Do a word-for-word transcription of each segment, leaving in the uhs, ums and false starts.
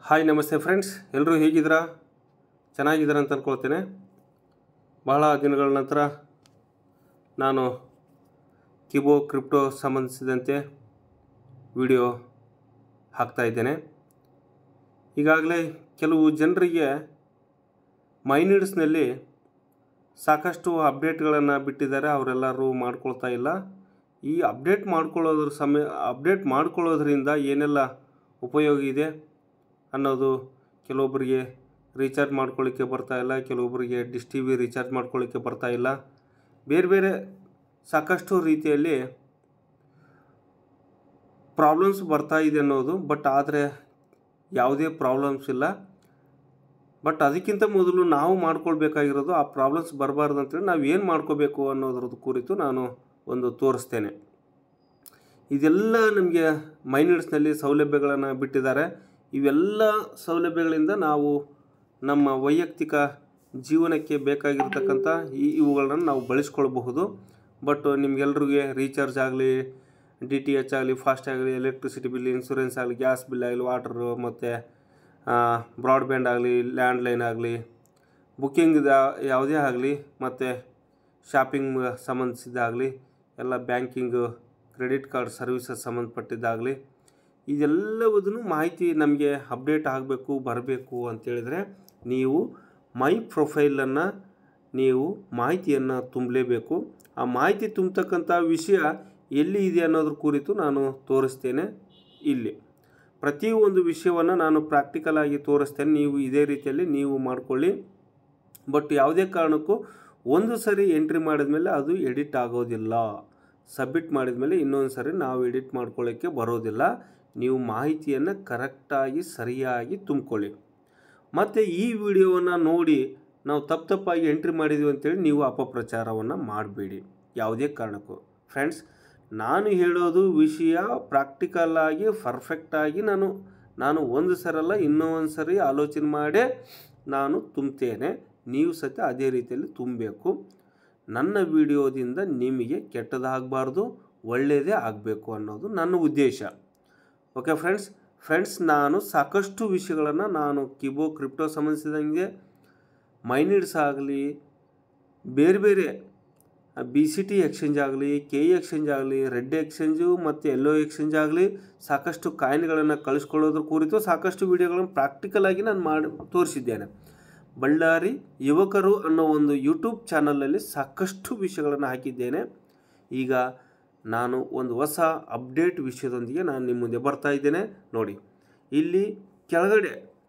Hi ನಮಸ್ತೆ friends, ಎಲ್ಲರೂ ಹೇಗಿದ್ದೀರಾ? ಚೆನ್ನಾಗಿದ್ದೀರಾ ಅಂತ ಅಂದ್ಕೊಳ್ತೇನೆ. ಬಹಳ ದಿನಗಳ ನಂತರ ನಾನು ಕಿಬೋ ಕ್ರಿಪ್ಟೋ ಸಂಬಂಧಿಸಿದಂತೆ ವಿಡಿಯೋ ಹಾಕ್ತಾ ಇದ್ದೇನೆ. ಈಗಾಗಲೇ ಕೆಲವು ಜನರಿಗೆ ಮೈನಿಡ್ಸ್ನಲ್ಲಿ ಸಾಕಷ್ಟು ಅಪ್ಡೇಟ್ಗಳನ್ನು ಬಿಟ್ಟಿದ್ದಾರೆ, ಅವರೆಲ್ಲರೂ ಮಾಡ್ಕೊಳ್ತಾ ಇಲ್ಲ. ಈ ಅಪ್ಡೇಟ್ ಮಾಡ್ಕೊಳ್ಳೋದ್ರ ಸಮಯ ಅಪ್ಡೇಟ್ ಮಾಡ್ಕೊಳ್ಳೋದ್ರಿಂದ ಏನೆಲ್ಲ ಉಪಯೋಗ ಇದೆ ಅನ್ನೋದು ಕೆಲವೊಬ್ಬರಿಗೆ ರೀಚಾರ್ಜ್ ಮಾಡ್ಕೊಳ್ಳಿಕ್ಕೆ ಬರ್ತಾಯಿಲ್ಲ, ಕೆಲವೊಬ್ಬರಿಗೆ ಡಿಶ್ ಟಿ ವಿ ರೀಚಾರ್ಜ್ ಮಾಡ್ಕೊಳ್ಳಿಕ್ಕೆ ಬರ್ತಾಯಿಲ್ಲ. ಬೇರೆ ಬೇರೆ ಸಾಕಷ್ಟು ರೀತಿಯಲ್ಲಿ ಪ್ರಾಬ್ಲಮ್ಸ್ ಬರ್ತಾ ಇದೆ ಅನ್ನೋದು. ಬಟ್ ಆದರೆ ಯಾವುದೇ ಪ್ರಾಬ್ಲಮ್ಸ್ ಇಲ್ಲ. ಬಟ್ ಅದಕ್ಕಿಂತ ಮೊದಲು ನಾವು ಮಾಡ್ಕೊಳ್ಬೇಕಾಗಿರೋದು ಆ ಪ್ರಾಬ್ಲಮ್ಸ್ ಬರಬಾರ್ದು ಅಂತೇಳಿ ನಾವು ಏನು ಮಾಡ್ಕೋಬೇಕು ಅನ್ನೋದ್ರದ್ದು ಕುರಿತು ನಾನು ಒಂದು ತೋರಿಸ್ತೇನೆ. ಇದೆಲ್ಲ ನಮಗೆ ಮೈನಿಡ್ಸ್ನಲ್ಲಿ ಸೌಲಭ್ಯಗಳನ್ನು ಬಿಟ್ಟಿದ್ದಾರೆ. ಇವೆಲ್ಲ ಸೌಲಭ್ಯಗಳಿಂದ ನಾವು ನಮ್ಮ ವೈಯಕ್ತಿಕ ಜೀವನಕ್ಕೆ ಬೇಕಾಗಿರ್ತಕ್ಕಂಥ ಈ ಇವುಗಳನ್ನು ನಾವು ಬಳಸ್ಕೊಳ್ಬಹುದು. ಬಟ್ ನಿಮಗೆಲ್ರಿಗೆ ರೀಚಾರ್ಜ್ ಆಗಲಿ, ಡಿ ಟಿ ಎಚ್ ಆಗಲಿ, ಫಾಸ್ಟ್ ಆಗಲಿ, ಎಲೆಕ್ಟ್ರಿಸಿಟಿ ಬಿಲ್, ಇನ್ಶೂರೆನ್ಸ್ ಆಗಲಿ, ಗ್ಯಾಸ್ ಬಿಲ್ ಆಗಲಿ, ವಾಟರು ಮತ್ತು ಬ್ರಾಡ್ಬ್ಯಾಂಡ್ ಆಗಲಿ, ಲ್ಯಾಂಡ್ಲೈನ್ ಆಗಲಿ, ಬುಕ್ಕಿಂಗ್ ಯಾವುದೇ ಆಗಲಿ, ಮತ್ತು ಶಾಪಿಂಗ್ ಸಂಬಂಧಿಸಿದ್ದಾಗಲಿ, ಎಲ್ಲ ಬ್ಯಾಂಕಿಂಗು, ಕ್ರೆಡಿಟ್ ಕಾರ್ಡ್ ಸರ್ವಿಸಸ್ ಸಂಬಂಧಪಟ್ಟಿದ್ದಾಗಲಿ, ಇದೆಲ್ಲವುದನ್ನು ಮಾಹಿತಿ ನಮಗೆ ಅಪ್ಡೇಟ್ ಆಗಬೇಕು ಬರಬೇಕು ಅಂತೇಳಿದರೆ ನೀವು ಮೈ ಪ್ರೊಫೈಲನ್ನು ನೀವು ಮಾಹಿತಿಯನ್ನು ತುಂಬಲೇಬೇಕು. ಆ ಮಾಹಿತಿ ತುಂಬತಕ್ಕಂಥ ವಿಷಯ ಎಲ್ಲಿ ಇದೆ ಅನ್ನೋದ್ರ ಕುರಿತು ನಾನು ತೋರಿಸ್ತೇನೆ. ಇಲ್ಲಿ ಪ್ರತಿಯೊಂದು ವಿಷಯವನ್ನು ನಾನು ಪ್ರಾಕ್ಟಿಕಲ್ ಆಗಿ ತೋರಿಸ್ತೇನೆ. ನೀವು ಇದೇ ರೀತಿಯಲ್ಲಿ ನೀವು ಮಾಡಿಕೊಳ್ಳಿ. ಬಟ್ ಯಾವುದೇ ಕಾರಣಕ್ಕೂ ಒಂದು ಸರಿ ಎಂಟ್ರಿ ಮಾಡಿದ ಮೇಲೆ ಅದು ಎಡಿಟ್ ಆಗೋದಿಲ್ಲ. ಸಬ್ಮಿಟ್ ಮಾಡಿದ ಮೇಲೆ ಇನ್ನೊಂದು ಸರಿ ನಾವು ಎಡಿಟ್ ಮಾಡ್ಕೊಳ್ಳೋಕ್ಕೆ ಬರೋದಿಲ್ಲ. ನೀವು ಮಾಹಿತಿಯನ್ನು ಕರೆಕ್ಟಾಗಿ ಸರಿಯಾಗಿ ತುಂಬಿಕೊಳ್ಳಿ. ಮತ್ತು ಈ ವಿಡಿಯೋವನ್ನು ನೋಡಿ ನಾವು ತಪ್ಪು ತಪ್ಪಾಗಿ ಎಂಟ್ರಿ ಮಾಡಿದ್ದೀವಿ ಅಂತೇಳಿ ನೀವು ಅಪಪ್ರಚಾರವನ್ನು ಮಾಡಬೇಡಿ ಯಾವುದೇ ಕಾರಣಕ್ಕೂ. ಫ್ರೆಂಡ್ಸ್, ನಾನು ಹೇಳೋದು ವಿಷಯ ಪ್ರಾಕ್ಟಿಕಲ್ಲಾಗಿ ಪರ್ಫೆಕ್ಟಾಗಿ ನಾನು ನಾನು ಒಂದು ಸರಲ್ಲ ಇನ್ನೊಂದು ಸರಿ ಆಲೋಚನೆ ಮಾಡೇ ನಾನು ತುಂಬ್ತೇನೆ. ನೀವು ಸತ್ಯ ಅದೇ ರೀತಿಯಲ್ಲಿ ತುಂಬಬೇಕು. ನನ್ನ ವಿಡಿಯೋದಿಂದ ನಿಮಗೆ ಕೆಟ್ಟದಾಗಬಾರ್ದು, ಒಳ್ಳೆಯದೇ ಆಗಬೇಕು ಅನ್ನೋದು ನನ್ನ ಉದ್ದೇಶ. ಓಕೆ ಫ್ರೆಂಡ್ಸ್ ಫ್ರೆಂಡ್ಸ್ ನಾನು ಸಾಕಷ್ಟು ವಿಷಯಗಳನ್ನು ನಾನು ಕಿಬೋ ಕ್ರಿಪ್ಟೋ ಸಂಬಂಧಿಸಿದಂಗೆ ಮೈನಿಡ್ಸ್ ಆಗಲಿ, ಬೇರೆ ಬೇರೆ ಬಿ ಸಿ ಟಿ ಎಕ್ಸ್ಚೇಂಜ್ ಆಗಲಿ, ಕೆ ಎಕ್ಸ್ಚೇಂಜ್ ಆಗಲಿ, ರೆಡ್ ಎಕ್ಸ್ಚೇಂಜು ಮತ್ತು ಯೆಲ್ಲೋ ಎಕ್ಸ್ಚೇಂಜ್ ಆಗಲಿ, ಸಾಕಷ್ಟು ಕಾಯಿನ್ಗಳನ್ನು ಕಳಿಸ್ಕೊಳ್ಳೋದ್ರ ಕುರಿತು ಸಾಕಷ್ಟು ವಿಡಿಯೋಗಳನ್ನು ಪ್ರಾಕ್ಟಿಕಲಾಗಿ ನಾನು ಮಾಡಿ ತೋರಿಸಿದ್ದೇನೆ. ಬಳ್ಳಾರಿ ಯುವಕರು ಅನ್ನೋ ಒಂದು ಯೂಟ್ಯೂಬ್ ಚಾನಲಲ್ಲಿ ಸಾಕಷ್ಟು ವಿಷಯಗಳನ್ನು ಹಾಕಿದ್ದೇನೆ. ಈಗ ನಾನು ಒಂದು ಹೊಸ ಅಪ್ಡೇಟ್ ವಿಷಯದೊಂದಿಗೆ ನಾನು ನಿಮ್ಮ ಮುಂದೆ ಬರ್ತಾ ಇದ್ದೇನೆ. ನೋಡಿ, ಇಲ್ಲಿ ಕೆಳಗಡೆ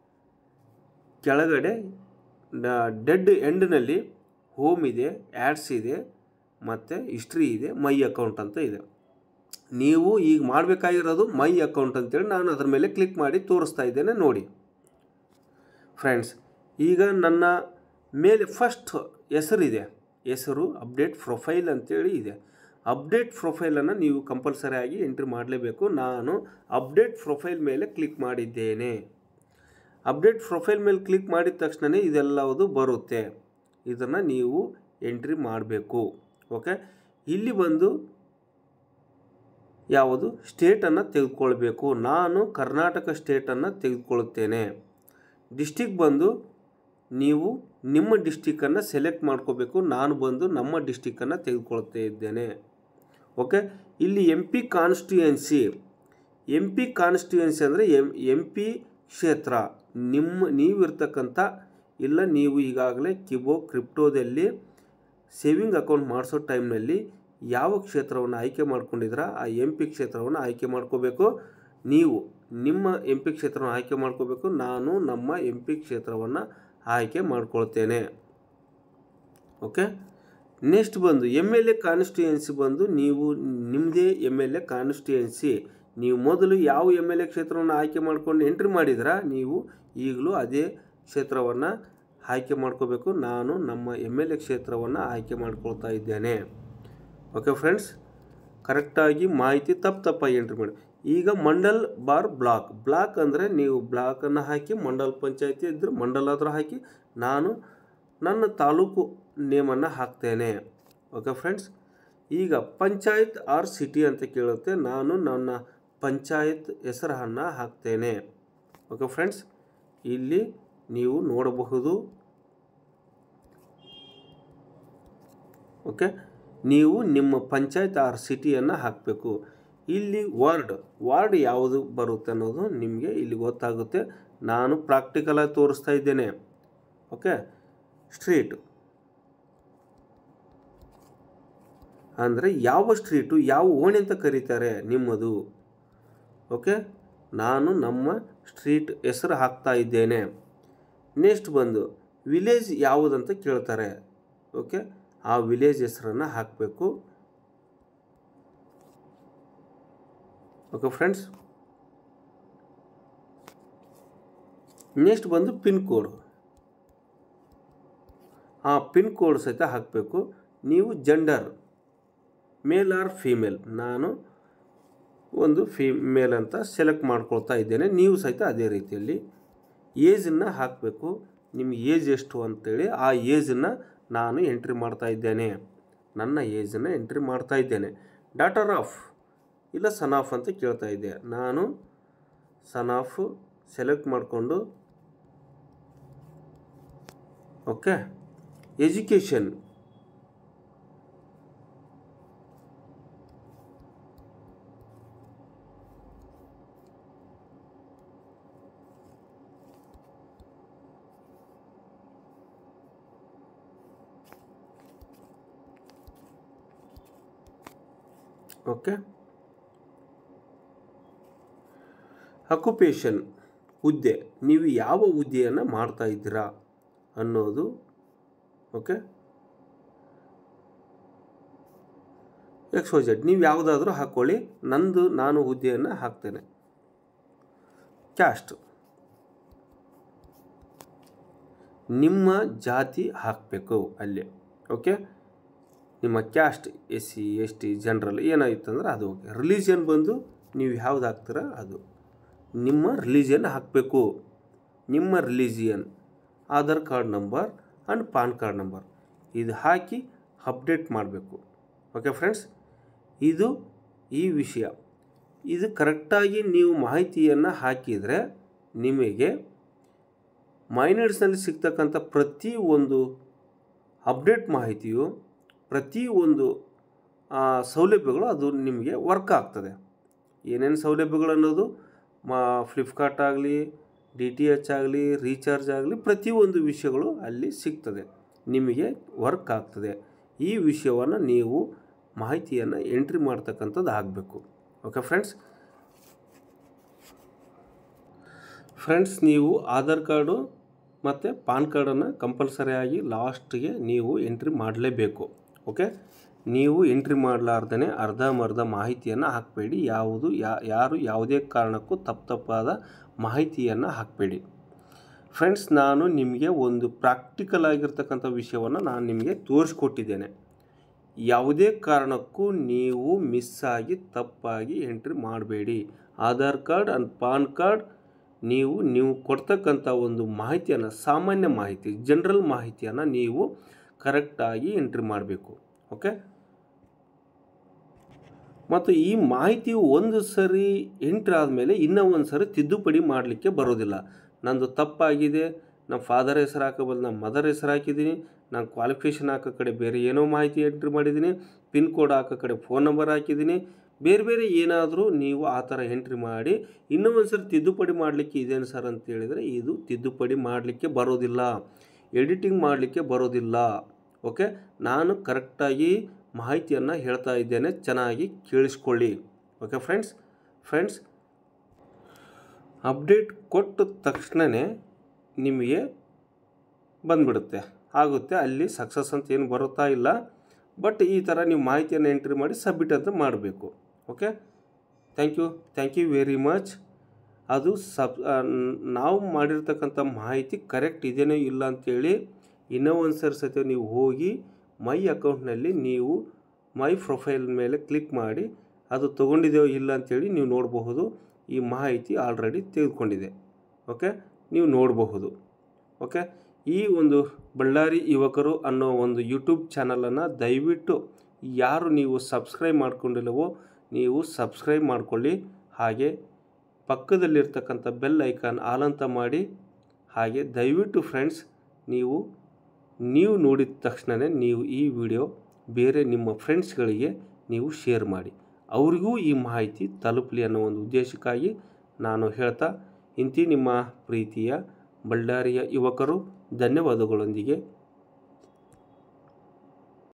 ಕೆಳಗಡೆ ಡೆಡ್ ಎಂಡ್ನಲ್ಲಿ ಹೋಮ್ ಇದೆ, ಆ್ಯಡ್ಸ್ ಇದೆ, ಮತ್ತು ಹಿಸ್ಟ್ರಿ ಇದೆ, ಮೈ ಅಕೌಂಟ್ ಅಂತ ಇದೆ. ನೀವು ಈಗ ಮಾಡಬೇಕಾಗಿರೋದು ಮೈ ಅಕೌಂಟ್ ಅಂತೇಳಿ ನಾನು ಅದರ ಮೇಲೆ ಕ್ಲಿಕ್ ಮಾಡಿ ತೋರಿಸ್ತಾ ಇದ್ದೇನೆ. ನೋಡಿ ಫ್ರೆಂಡ್ಸ್, ಈಗ ನನ್ನ ಮೇಲೆ ಫಸ್ಟ್ ಹೆಸರಿದೆ, ಹೆಸರು ಅಪ್ಡೇಟ್ ಪ್ರೊಫೈಲ್ ಅಂತೇಳಿ ಇದೆ. ಅಪ್ಡೇಟ್ ಪ್ರೊಫೈಲನ್ನು ನೀವು ಕಂಪಲ್ಸರಿ ಆಗಿ ಎಂಟ್ರಿ ಮಾಡಲೇಬೇಕು. ನಾನು ಅಪ್ಡೇಟ್ ಪ್ರೊಫೈಲ್ ಮೇಲೆ ಕ್ಲಿಕ್ ಮಾಡಿದ್ದೇನೆ. ಅಪ್ಡೇಟ್ ಪ್ರೊಫೈಲ್ ಮೇಲೆ ಕ್ಲಿಕ್ ಮಾಡಿದ ತಕ್ಷಣ ಇದೆಲ್ಲವುದು ಬರುತ್ತೆ. ಇದನ್ನು ನೀವು ಎಂಟ್ರಿ ಮಾಡಬೇಕು. ಓಕೆ, ಇಲ್ಲಿ ಬಂದು ಯಾವುದು ಸ್ಟೇಟನ್ನು ತೆಗೆದುಕೊಳ್ಬೇಕು. ನಾನು ಕರ್ನಾಟಕ ಸ್ಟೇಟನ್ನು ತೆಗೆದುಕೊಳ್ಳುತ್ತೇನೆ. ಡಿಸ್ಟಿಕ್ ಬಂದು ನೀವು ನಿಮ್ಮ ಡಿಸ್ಟಿಕ್ಕನ್ನು ಸೆಲೆಕ್ಟ್ ಮಾಡ್ಕೋಬೇಕು. ನಾನು ಬಂದು ನಮ್ಮ ಡಿಸ್ಟಿಕ್ಕನ್ನು ತೆಗೆದುಕೊಳ್ತಾ ಇದ್ದೇನೆ. ಓಕೆ, ಇಲ್ಲಿ M P constituency M P constituency ಅಂದರೆ ಎಂ ಎಂ ಪಿ ಕ್ಷೇತ್ರ ನಿಮ್ಮ ನೀವಿರ್ತಕ್ಕಂಥ ಇಲ್ಲ. ನೀವು ಈಗಾಗಲೇ ಕಿಬೋ ಕ್ರಿಪ್ಟೋದಲ್ಲಿ ಸೇವಿಂಗ್ ಅಕೌಂಟ್ ಮಾಡಿಸೋ ಟೈಮ್ನಲ್ಲಿ ಯಾವ ಕ್ಷೇತ್ರವನ್ನು ಆಯ್ಕೆ ಮಾಡ್ಕೊಂಡಿದ್ದೀರಾ ಆ ಎಂ ಪಿ ಕ್ಷೇತ್ರವನ್ನು ಆಯ್ಕೆ ಮಾಡ್ಕೋಬೇಕು. ನೀವು ನಿಮ್ಮ ಎಂ ಪಿ ಕ್ಷೇತ್ರವನ್ನು ಆಯ್ಕೆ ಮಾಡ್ಕೋಬೇಕು. ನಾನು ನಮ್ಮ ಎಂ ಪಿ ಕ್ಷೇತ್ರವನ್ನು ಆಯ್ಕೆ ಮಾಡ್ಕೊಳ್ತೇನೆ. ಓಕೆ, ನೆಕ್ಸ್ಟ್ ಬಂದು ಎಮ್ ಎಲ್ ಎ ಕಾನ್ಸ್ಟಿಟ್ಯೂಯೆನ್ಸಿ ಬಂದು ನೀವು ನಿಮ್ಮದೇ ಎಮ್ ಎಲ್ ಎ ಕಾನ್ಸ್ಟಿಟ್ಯೂಯೆನ್ಸಿ ನೀವು ಮೊದಲು ಯಾವ ಎಮ್ ಎಲ್ ಎ ಕ್ಷೇತ್ರವನ್ನು ಆಯ್ಕೆ ಮಾಡ್ಕೊಂಡು ಎಂಟ್ರಿ ಮಾಡಿದ್ರಾ ನೀವು ಈಗಲೂ ಅದೇ ಕ್ಷೇತ್ರವನ್ನು ಆಯ್ಕೆ ಮಾಡ್ಕೋಬೇಕು. ನಾನು ನಮ್ಮ ಎಮ್ ಎಲ್ ಎ ಕ್ಷೇತ್ರವನ್ನು ಆಯ್ಕೆ ಮಾಡ್ಕೊಳ್ತಾ ಇದ್ದೇನೆ. ಓಕೆ ಫ್ರೆಂಡ್ಸ್, ಕರೆಕ್ಟಾಗಿ ಮಾಹಿತಿ ತಪ್ಪು ತಪ್ಪಾಗಿ ಎಂಟ್ರಿ ಮಾಡಿ. ಈಗ ಮಂಡಲ್ ಬಾರ್ ಬ್ಲಾಕ್ ಬ್ಲಾಕ್ ಅಂದರೆ ನೀವು ಬ್ಲಾಕನ್ನು ಹಾಕಿ, ಮಂಡಲ್ ಪಂಚಾಯತಿ ಇದ್ದರೆ ಮಂಡಲ್ ಆದರೂ ಹಾಕಿ. ನಾನು ನನ್ನ ತಾಲೂಕು ನೇಮನ್ನು ಹಾಕ್ತೇನೆ. ಓಕೆ ಫ್ರೆಂಡ್ಸ್, ಈಗ ಪಂಚಾಯತ್ ಆರ್ ಸಿಟಿ ಅಂತ ಕೇಳುತ್ತೆ. ನಾನು ನನ್ನ ಪಂಚಾಯತ್ ಹೆಸರನ್ನು ಹಾಕ್ತೇನೆ. ಓಕೆ ಫ್ರೆಂಡ್ಸ್, ಇಲ್ಲಿ ನೀವು ನೋಡಬಹುದು. ಓಕೆ, ನೀವು ನಿಮ್ಮ ಪಂಚಾಯತ್ ಆರ್ ಸಿಟಿಯನ್ನು ಹಾಕಬೇಕು. ಇಲ್ಲಿ ವಾರ್ಡ್ ವಾರ್ಡ್ ಯಾವುದು ಬರುತ್ತೆ ಅನ್ನೋದು ನಿಮಗೆ ಇಲ್ಲಿ ಗೊತ್ತಾಗುತ್ತೆ. ನಾನು ಪ್ರಾಕ್ಟಿಕಲಾಗಿ ತೋರಿಸ್ತಾ ಇದ್ದೇನೆ. ಓಕೆ, ಸ್ಟ್ರೀಟ್ ಅಂದರೆ ಯಾವ ಸ್ಟ್ರೀಟು ಯಾವ ಓಣಿ ಅಂತ ಕರೀತಾರೆ ನಿಮ್ಮದು. ಓಕೆ, ನಾನು ನಮ್ಮ ಸ್ಟ್ರೀಟ್ ಹೆಸರು ಹಾಕ್ತಾ ಇದ್ದೇನೆ. ನೆಕ್ಸ್ಟ್ ಬಂದು ವಿಲೇಜ್ ಯಾವುದಂತ ಕೇಳ್ತಾರೆ. ಓಕೆ, ಆ ವಿಲೇಜ್ ಹೆಸರನ್ನು ಹಾಕಬೇಕು. ಓಕೆ ಫ್ರೆಂಡ್ಸ್, ನೆಕ್ಸ್ಟ್ ಬಂದು ಪಿನ್ ಕೋಡ್. ಆ ಪಿನ್ ಕೋಡ್ ಸಹಿತ ಹಾಕಬೇಕು. ನೀವು ಜೆಂಡರ್ ಮೇಲ್ ಆರ್ ಫೀಮೇಲ್, ನಾನು ಒಂದು ಫೀಮೇಲ್ ಅಂತ ಸೆಲೆಕ್ಟ್ ಮಾಡ್ಕೊಳ್ತಾ ಇದ್ದೇನೆ. ನೀವು ಸಹಿತ ಅದೇ ರೀತಿಯಲ್ಲಿ ಏಜನ್ನು ಹಾಕಬೇಕು. ನಿಮ್ಮ ಏಜ್ ಎಷ್ಟು ಅಂತೇಳಿ ಆ ಏಜನ್ನು ನಾನು ಎಂಟ್ರಿ ಮಾಡ್ತಾ ಇದ್ದೇನೆ. ನನ್ನ ಏಜನ್ನು ಎಂಟ್ರಿ ಮಾಡ್ತಾ ಇದ್ದೇನೆ. ಡಾಟರ್ ಆಫ್ ಇಲ್ಲ ಸನ್ ಆಫ್ ಅಂತ ಕೇಳ್ತಾ ಇದ್ದೆ. ನಾನು ಸನ್ ಆಫ್ ಸೆಲೆಕ್ಟ್ ಮಾಡಿಕೊಂಡು ಓಕೆ. Education okay. ಅಕ್ಯುಪೇಷನ್ ಹುದ್ದೆ, ನೀವು ಯಾವ ಹುದ್ದೆಯನ್ನು ಮಾಡ್ತಾ ಇದ್ದೀರಾ ಅನ್ನೋದು. ಓಕೆ, ಎಕ್ಸ್ ವೈ ಝೆಡ್ ನೀವು ಯಾವುದಾದ್ರೂ ಹಾಕ್ಕೊಳ್ಳಿ. ನಂದು ನಾನು ಹುದ್ದೆಯನ್ನು ಹಾಕ್ತೇನೆ. ಕ್ಯಾಸ್ಟ್ ನಿಮ್ಮ ಜಾತಿ ಹಾಕಬೇಕು ಅಲ್ಲಿ. ಓಕೆ, ನಿಮ್ಮ caste S C S T general ಏನಾಯಿತು ಅಂದರೆ ಅದು ಓಕೆ. ರಿಲಿಜಿಯನ್ ಬಂದು ನೀವು ಯಾವ್ದು ಹಾಕ್ತೀರ ಅದು ನಿಮ್ಮ ರಿಲಿಜಿಯನ್ ಹಾಕಬೇಕು. ನಿಮ್ಮ religion, Aadhaar card number and PAN card number ಇದು ಹಾಕಿ ಅಪ್ಡೇಟ್ ಮಾಡಬೇಕು. ಓಕೆ ಫ್ರೆಂಡ್ಸ್, ಇದು ಈ ವಿಷಯ. ಇದು ಕರೆಕ್ಟಾಗಿ ನೀವು ಮಾಹಿತಿಯನ್ನು ಹಾಕಿದರೆ ನಿಮಗೆ ಮೈನರ್ಸ್ನಲ್ಲಿ ಸಿಗ್ತಕ್ಕಂಥ ಪ್ರತಿಯೊಂದು ಅಪ್ಡೇಟ್ ಮಾಹಿತಿಯು ಪ್ರತಿಯೊಂದು ಸೌಲಭ್ಯಗಳು ಅದು ನಿಮಗೆ ವರ್ಕ್ ಆಗ್ತದೆ. ಏನೇನು ಸೌಲಭ್ಯಗಳು ಅನ್ನೋದು ಮಾ ಫ್ಲಿಪ್ಕಾರ್ಟ್ ಆಗಲಿ, ಡಿ ಟಿ ಎಚ್ ಆಗಲಿ, ರೀಚಾರ್ಜ್ ಆಗಲಿ, ಪ್ರತಿಯೊಂದು ವಿಷಯಗಳು ಅಲ್ಲಿ ಸಿಗ್ತದೆ, ನಿಮಗೆ ವರ್ಕ್ ಆಗ್ತದೆ. ಈ ವಿಷಯವನ್ನು ನೀವು ಮಾಹಿತಿಯನ್ನು ಎಂಟ್ರಿ ಮಾಡ್ತಕ್ಕಂಥದ್ದು ಆಗಬೇಕು. ಓಕೆ ಫ್ರೆಂಡ್ಸ್ ಫ್ರೆಂಡ್ಸ್ ನೀವು ಆಧಾರ್ ಕಾರ್ಡು ಮತ್ತು ಪಾನ್ ಕಾರ್ಡನ್ನು ಕಂಪಲ್ಸರಿಯಾಗಿ ಲಾಸ್ಟ್ಗೆ ನೀವು ಎಂಟ್ರಿ ಮಾಡಲೇಬೇಕು. ಓಕೆ, ನೀವು ಎಂಟ್ರಿ ಮಾಡಲಾರ್ದೇ ಅರ್ಧಂಬರ್ಧ ಮಾಹಿತಿಯನ್ನು ಹಾಕಬೇಡಿ. ಯಾವುದು ಯಾರು ಯಾವುದೇ ಕಾರಣಕ್ಕೂ ತಪ್ಪು ತಪ್ಪಾದ ಮಾಹಿತಿಯನ್ನು ಹಾಕಬೇಡಿ. ಫ್ರೆಂಡ್ಸ್, ನಾನು ನಿಮಗೆ ಒಂದು ಪ್ರಾಕ್ಟಿಕಲ್ ಆಗಿರ್ತಕ್ಕಂಥ ವಿಷಯವನ್ನು ನಾನು ನಿಮಗೆ ತೋರಿಸ್ಕೊಟ್ಟಿದ್ದೇನೆ. ಯಾವುದೇ ಕಾರಣಕ್ಕೂ ನೀವು ಮಿಸ್ ಆಗಿ ತಪ್ಪಾಗಿ ಎಂಟ್ರಿ ಮಾಡಬೇಡಿ. Aadhaar card and PAN card ನೀವು ನೀವು ಕೊಡ್ತಕ್ಕಂಥ ಒಂದು ಮಾಹಿತಿಯನ್ನು, ಸಾಮಾನ್ಯ ಮಾಹಿತಿ, ಜನರಲ್ ಮಾಹಿತಿಯನ್ನು ನೀವು ಕರೆಕ್ಟಾಗಿ ಎಂಟ್ರಿ ಮಾಡಬೇಕು. ಓಕೆ, ಮತ್ತು ಈ ಮಾಹಿತಿಯು ಒಂದು ಸರಿ ಎಂಟ್ರಿ ಆದಮೇಲೆ ಇನ್ನೂ ಒಂದು ಸರಿ ತಿದ್ದುಪಡಿ ಮಾಡಲಿಕ್ಕೆ ಬರೋದಿಲ್ಲ. ನಂದು ತಪ್ಪಾಗಿದೆ, ನಮ್ಮ ಫಾದರ್ ಹೆಸರು ಹಾಕಬಲ್ಲ ನಮ್ಮ ಮದರ್ ಹೆಸರು ಹಾಕಿದ್ದೀನಿ, ನಾನು ಕ್ವಾಲಿಫಿಕೇಷನ್ ಹಾಕೋ ಕಡೆ ಬೇರೆ ಏನೋ ಮಾಹಿತಿ ಎಂಟ್ರಿ ಮಾಡಿದ್ದೀನಿ, ಪಿನ್ ಕೋಡ್ ಹಾಕೋ ಕಡೆ ಫೋನ್ ನಂಬರ್ ಹಾಕಿದ್ದೀನಿ, ಬೇರೆ ಬೇರೆ ಏನಾದರೂ ನೀವು ಆ ಥರ ಎಂಟ್ರಿ ಮಾಡಿ ಇನ್ನೂ ಒಂದು ಸರಿ ತಿದ್ದುಪಡಿ ಮಾಡಲಿಕ್ಕೆ ಇದೇನು ಸರ್ ಅಂತ ಹೇಳಿದರೆ ಇದು ತಿದ್ದುಪಡಿ ಮಾಡಲಿಕ್ಕೆ ಬರೋದಿಲ್ಲ, ಎಡಿಟಿಂಗ್ ಮಾಡಲಿಕ್ಕೆ ಬರೋದಿಲ್ಲ. ಓಕೆ, ನಾನು ಕರೆಕ್ಟಾಗಿ ಮಾಹಿತಿಯನ್ನು ಹೇಳ್ತಾ ಇದ್ದೇನೆ, ಚೆನ್ನಾಗಿ ಕೇಳಿಸ್ಕೊಳ್ಳಿ. ಓಕೆ ಫ್ರೆಂಡ್ಸ್ ಫ್ರೆಂಡ್ಸ್ ಅಪ್ಡೇಟ್ ಕೊಟ್ಟ ತಕ್ಷಣವೇ ನಿಮಗೆ ಬಂದುಬಿಡುತ್ತೆ, ಆಗುತ್ತೆ. ಅಲ್ಲಿ ಸಕ್ಸಸ್ ಅಂತ ಏನು ಬರುತ್ತಾ ಇಲ್ಲ. ಬಟ್ ಈ ಥರ ನೀವು ಮಾಹಿತಿಯನ್ನು ಎಂಟ್ರಿ ಮಾಡಿ ಸಬ್ಮಿಟ್ ಅಂತ ಮಾಡಬೇಕು. Okay, thank you thank you very much. ಅದು ಸಬ್ ನಾವು ಮಾಡಿರ್ತಕ್ಕಂಥ ಮಾಹಿತಿ ಕರೆಕ್ಟ್ ಇದೆಯೋ ಇಲ್ಲ ಅಂಥೇಳಿ ಇನ್ನೂ ಒಂದು ಸರಿ ಸತಿ ನೀವು ಹೋಗಿ ಮೈ ಅಕೌಂಟ್ನಲ್ಲಿ ನೀವು ಮೈ ಪ್ರೊಫೈಲ್ ಮೇಲೆ ಕ್ಲಿಕ್ ಮಾಡಿ ಅದು ತೊಗೊಂಡಿದೆಯೋ ಇಲ್ಲ ಅಂಥೇಳಿ ನೀವು ನೋಡಬಹುದು. ಈ ಮಾಹಿತಿ ಆಲ್ರೆಡಿ ತೆಗೆದುಕೊಂಡಿದೆ. ಓಕೆ, ನೀವು ನೋಡಬಹುದು. ಓಕೆ, ಈ ಒಂದು ಬಳ್ಳಾರಿ ಯುವಕರು ಅನ್ನೋ ಒಂದು ಯೂಟ್ಯೂಬ್ ಚಾನಲನ್ನು ದಯವಿಟ್ಟು ಯಾರು ನೀವು ಸಬ್ಸ್ಕ್ರೈಬ್ ಮಾಡ್ಕೊಂಡಿಲ್ಲವೋ ನೀವು ಸಬ್ಸ್ಕ್ರೈಬ್ ಮಾಡಿಕೊಳ್ಳಿ. ಹಾಗೆ ಪಕ್ಕದಲ್ಲಿರ್ತಕ್ಕಂಥ ಬೆಲ್ ಐಕಾನ್ ಆಲ್ ಅಂತ ಮಾಡಿ ಹಾಗೆ ದಯವಿಟ್ಟು ಫ್ರೆಂಡ್ಸ್ ನೀವು ನೀವು ನೋಡಿದ ತಕ್ಷಣವೇ ನೀವು ಈ ವಿಡಿಯೋ ಬೇರೆ ನಿಮ್ಮ ಫ್ರೆಂಡ್ಸ್ಗಳಿಗೆ ನೀವು ಶೇರ್ ಮಾಡಿ, ಅವರಿಗೂ ಈ ಮಾಹಿತಿ ತಲುಪಲಿ ಅನ್ನೋ ಒಂದು ಉದ್ದೇಶಕ್ಕಾಗಿ ನಾನು ಹೇಳ್ತಾ ಇಂತಿ ನಿಮ್ಮ ಪ್ರೀತಿಯ ಬಳ್ಳಾರಿಯ ಯುವಕರು ಧನ್ಯವಾದಗಳೊಂದಿಗೆ